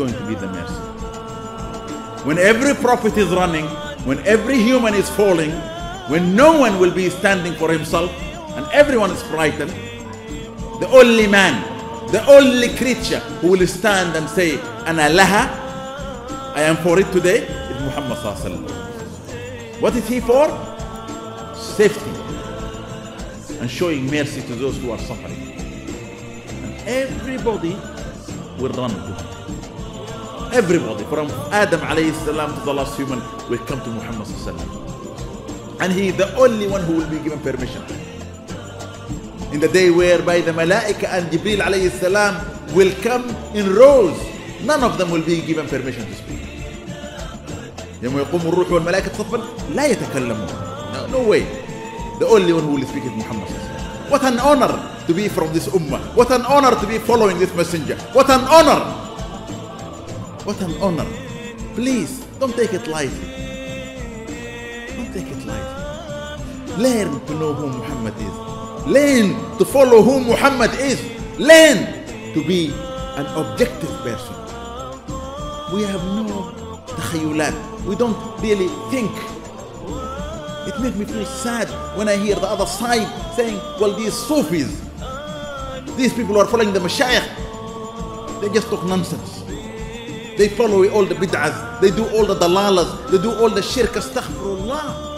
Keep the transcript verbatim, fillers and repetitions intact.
going to be the mercy. When every prophet is running, when every human is falling, when no one will be standing for himself and everyone is frightened, the only man, the only creature who will stand and say, Ana laha, I am for it today, is Muhammad sallallahu alaihi wasallam. What is he for? Safety and showing mercy to those who are suffering. And everybody will run to him. Everybody from Adam alayhi salam to the last human will come to Muhammad sallallahu alaihi wasallam. And he is the only one who will be given permission. In the day whereby the Malaika and Jibreel alayhi salam will come in rows, none of them will be given permission to speak. يوم يقوم الروح والملائكة صفا لا يتكلمون. No, no way. The only one who will speak is Muhammad sallallahu alaihi wasallam. What an honor to be from this ummah. What an honor to be following this messenger. What an honor. What an honor. Please, don't take it lightly. Don't take it lightly. Learn to know who Muhammad is. Learn to follow who Muhammad is. Learn to be an objective person. We have no takhayulat. We don't really think. It makes me feel sad when I hear the other side saying, well, these Sufis, these people who are following the Mashayikh, they just talk nonsense. They follow all the bid'ahs, they do all the dalalas, they do all the shirk, astaghfirullah.